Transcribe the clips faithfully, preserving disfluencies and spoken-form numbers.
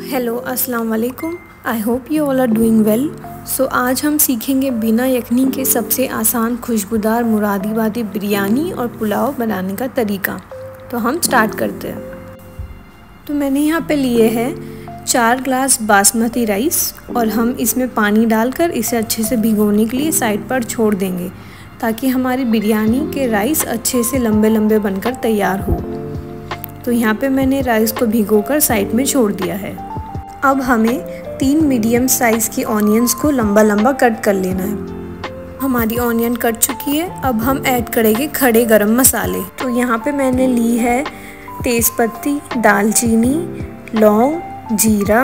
Hello अस्सलाम वालेकुम। I hope you all are doing well. So आज हम सीखेंगे बिना यखनी के सबसे आसान खुशबूदार मुरादाबादी बिरयानी और पुलाव बनाने का तरीका। तो हम स्टार्ट करते हैं। तो मैंने यहाँ पे लिए हैं चार ग्लास बासमती राइस और हम इसमें पानी डालकर इसे अच्छे से भिगोने के लिए साइड पर छोड़ देंगे ताकि हमारी बिरयानी के राइस अच्छे से लंबे लंबे बनकर तैयार हो। तो यहाँ पे मैंने राइस को भिगोकर साइड में छोड़ दिया है। अब हमें तीन मीडियम साइज़ की ऑनियंस को लंबा लंबा कट कर लेना है। हमारी ऑनियन कट चुकी है। अब हम ऐड करेंगे खड़े गरम मसाले। तो यहाँ पे मैंने ली है तेज़पत्ती, दालचीनी, लौंग, जीरा,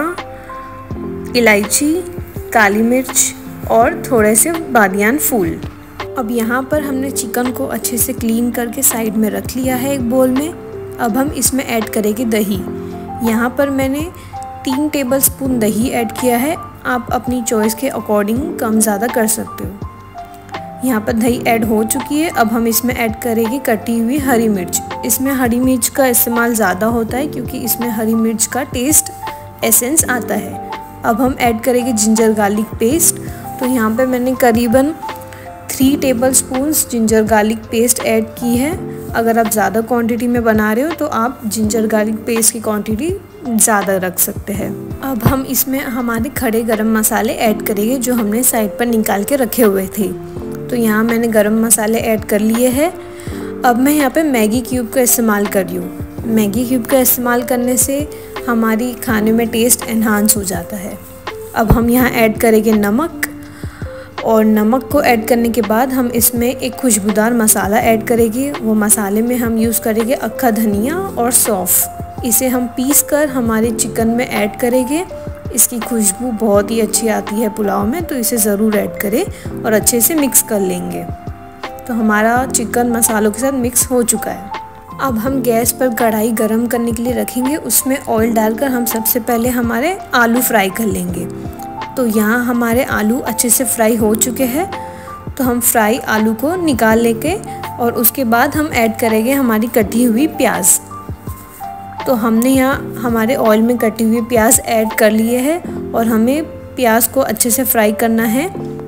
इलायची, काली मिर्च और थोड़े से बादियान फूल। अब यहाँ पर हमने चिकन को अच्छे से क्लीन करके साइड में रख लिया है एक बोल में। अब हम इसमें ऐड करेंगे दही। यहाँ पर मैंने तीन टेबलस्पून दही ऐड किया है। आप अपनी चॉइस के अकॉर्डिंग कम ज़्यादा कर सकते हो। यहाँ पर दही ऐड हो चुकी है। अब हम इसमें ऐड करेंगे कटी हुई हरी मिर्च। इसमें हरी मिर्च का इस्तेमाल ज़्यादा होता है क्योंकि इसमें हरी मिर्च का टेस्ट एसेंस आता है। अब हम ऐड करेंगे जिंजर गार्लिक पेस्ट। तो यहाँ पर मैंने करीबन three tablespoons ginger garlic paste add की है। अगर आप ज़्यादा क्वांटिटी में बना रहे हो तो आप जिंजर गार्लिक पेस्ट की क्वांटिटी ज़्यादा रख सकते हैं। अब हम इसमें हमारे खड़े गरम मसाले ऐड करेंगे जो हमने साइड पर निकाल के रखे हुए थे। तो यहाँ मैंने गरम मसाले ऐड कर लिए हैं। अब मैं यहाँ पे मैगी क्यूब का इस्तेमाल कर रही हूँ। मैगी क्यूब का इस्तेमाल करने से हमारी खाने में टेस्ट एनहांस हो जाता है। अब हम यहाँ ऐड करेंगे नमक और नमक को ऐड करने के बाद हम इसमें एक खुशबूदार मसाला ऐड करेंगे। वो मसाले में हम यूज़ करेंगे अक्खा धनिया और सौंफ। इसे हम पीस कर हमारे चिकन में ऐड करेंगे। इसकी खुशबू बहुत ही अच्छी आती है पुलाव में, तो इसे ज़रूर ऐड करें और अच्छे से मिक्स कर लेंगे। तो हमारा चिकन मसालों के साथ मिक्स हो चुका है। अब हम गैस पर कढ़ाई गरम करने के लिए रखेंगे। उसमें ऑयल डालकर हम सबसे पहले हमारे आलू फ्राई कर लेंगे। तो यहाँ हमारे आलू अच्छे से फ्राई हो चुके हैं। तो हम फ्राई आलू को निकाल लेके और उसके बाद हम ऐड करेंगे हमारी कटी हुई प्याज। तो हमने यहाँ हमारे ऑयल में कटी हुई प्याज ऐड कर लिए हैं और हमें प्याज को अच्छे से फ्राई करना है।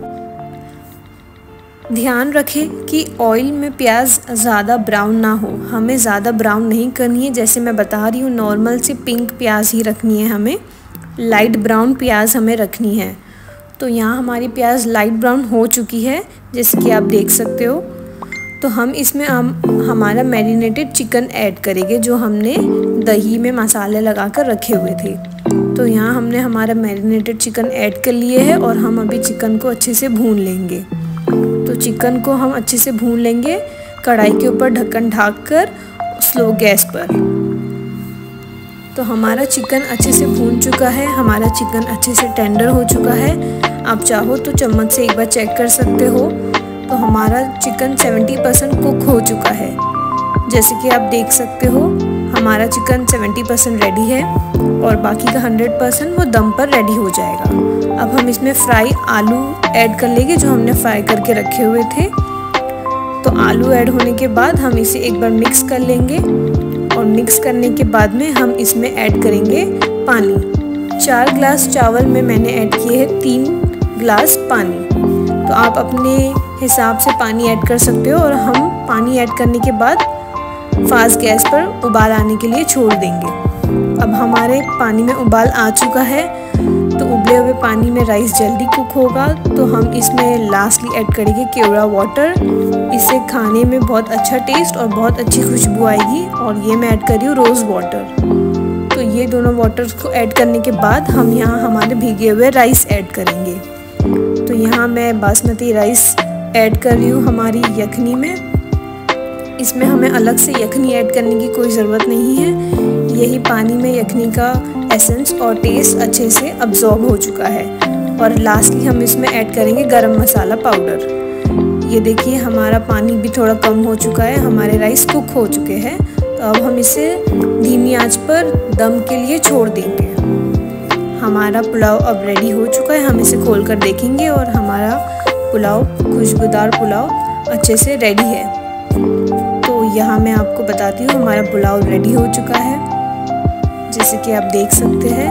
ध्यान रखें कि ऑयल में प्याज ज़्यादा ब्राउन ना हो। हमें ज़्यादा ब्राउन नहीं करनी है। जैसे मैं बता रही हूँ, नॉर्मल सी पिंक प्याज ही रखनी है। हमें लाइट ब्राउन प्याज हमें रखनी है। तो यहाँ हमारी प्याज लाइट ब्राउन हो चुकी है, जैसे कि आप देख सकते हो। तो हम इसमें हम हमारा मैरिनेटेड चिकन ऐड करेंगे जो हमने दही में मसाले लगाकर रखे हुए थे। तो यहाँ हमने हमारा मैरिनेटेड चिकन ऐड कर लिए है और हम अभी चिकन को अच्छे से भून लेंगे। तो चिकन को हम अच्छे से भून लेंगे कढ़ाई के ऊपर ढक्कन ढक कर स्लो गैस पर। तो हमारा चिकन अच्छे से भून चुका है। हमारा चिकन अच्छे से टेंडर हो चुका है। आप चाहो तो चम्मच से एक बार चेक कर सकते हो। तो हमारा चिकन सेवेंटी परसेंट कुक हो चुका है। जैसे कि आप देख सकते हो, हमारा चिकन सेवेंटी परसेंट रेडी है और बाकी का हंड्रेड परसेंट वो दम पर रेडी हो जाएगा। अब हम इसमें फ्राई आलू ऐड कर लेंगे जो हमने फ्राई करके रखे हुए थे। तो आलू ऐड होने के बाद हम इसे एक बार मिक्स कर लेंगे और मिक्स करने के बाद में हम इसमें ऐड करेंगे पानी। चार ग्लास चावल में मैंने ऐड किए हैं तीन ग्लास पानी। तो आप अपने हिसाब से पानी ऐड कर सकते हो और हम पानी ऐड करने के बाद फास्ट गैस पर उबाल आने के लिए छोड़ देंगे। अब हमारे पानी में उबाल आ चुका है। तो उबले हुए पानी में राइस जल्दी कुक होगा। तो हम इसमें लास्टली ऐड करेंगे केवड़ा वाटर। इससे खाने में बहुत अच्छा टेस्ट और बहुत अच्छी खुशबू आएगी। और ये मैं ऐड कर रही हूँ रोज़ वाटर। तो ये दोनों वाटर्स को ऐड करने के बाद हम यहाँ हमारे भीगे हुए राइस ऐड करेंगे। तो यहाँ मैं बासमती राइस ऐड कर रही हूँ हमारी यखनी में। इसमें हमें अलग से यखनी ऐड करने की कोई ज़रूरत नहीं है। यही पानी में यखनी का एसेंस और टेस्ट अच्छे से अब्जॉर्ब हो चुका है। और लास्टली हम इसमें ऐड करेंगे गरम मसाला पाउडर। ये देखिए हमारा पानी भी थोड़ा कम हो चुका है। हमारे राइस कुक हो चुके हैं। तो अब हम इसे धीमी आंच पर दम के लिए छोड़ देंगे। हमारा पुलाव अब रेडी हो चुका है। हम इसे खोल कर देखेंगे और हमारा पुलाव, खुशबूदार पुलाव अच्छे से रेडी है। तो यहाँ मैं आपको बताती हूँ हमारा पुलाव रेडी हो चुका है। जैसे कि आप देख सकते हैं।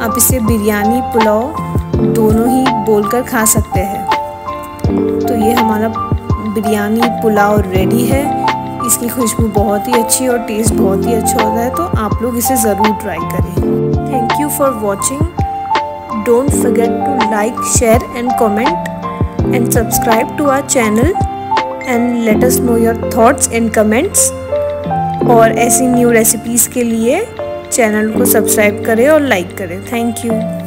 आप इसे बिरयानी पुलाव दोनों ही बोलकर खा सकते हैं। तो ये हमारा बिरयानी पुलाव रेडी है। इसकी खुशबू बहुत ही अच्छी और टेस्ट बहुत ही अच्छा होता है, तो आप लोग इसे ज़रूर ट्राई करें। Thank you for watching. Don't forget to like, share and comment and subscribe to our channel and let us know your thoughts in comments. और ऐसी न्यू रेसिपीज़ के लिए चैनल को सब्सक्राइब करें और लाइक करें। Thank you.